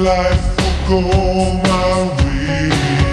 life will go my way.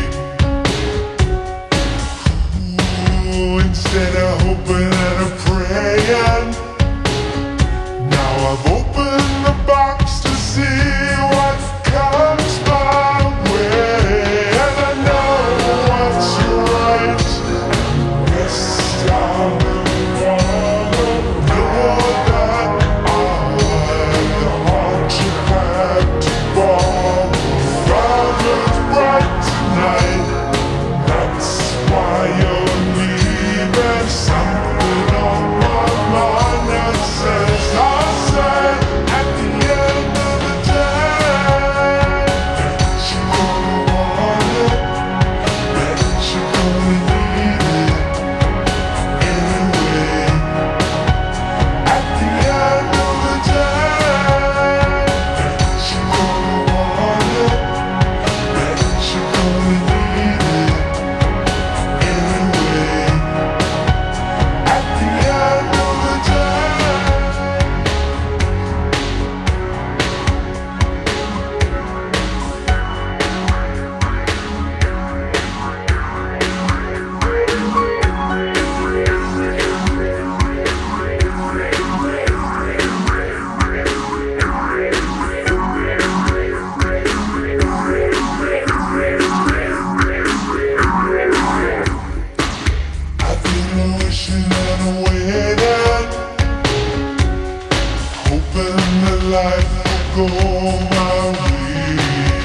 Ooh, instead of hoping and a praying, now I've opened the box to see what comes my way. And I know what's right. Yes, I'm the one. Know that I had the heart you had to borrow. Father's bright tonight. That's why you're leaving. Something on my mind that says I'll say at the end of the day that you're gonna want it, that you're gonna need it anyway. At the end of the day that you're gonna want it, that you're gonna need it anyway. At the end of the day. I've been wishing and waiting, hoping that life will go my way.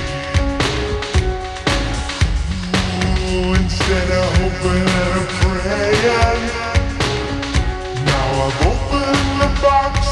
Ooh, instead of hoping and a praying, now I've opened the box